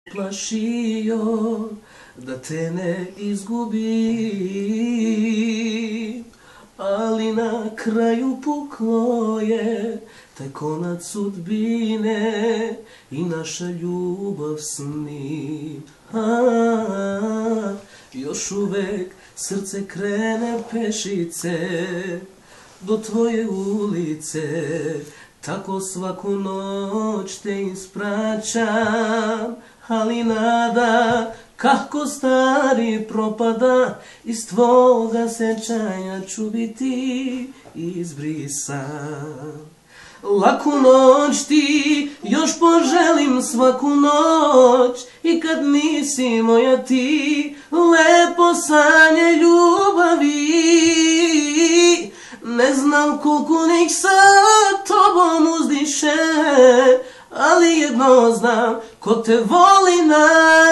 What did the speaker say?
plašio da te ne izgubim, ali na kraju puklo je taj konac sudbine i naša ljubav s njim. Još uvek srce krene pešice do tvoje ulice, tako svaku noć te ispraćam, ali nada kako stari propada, iz tvoga sećanja ću biti izbrisan. Laku noć ti još poželim svaku noć, i kad nisi moja ti lepo sanje ljubavi. Ne znam koliko nek sa tobom uzdiše, ali jedno znam, ko te voli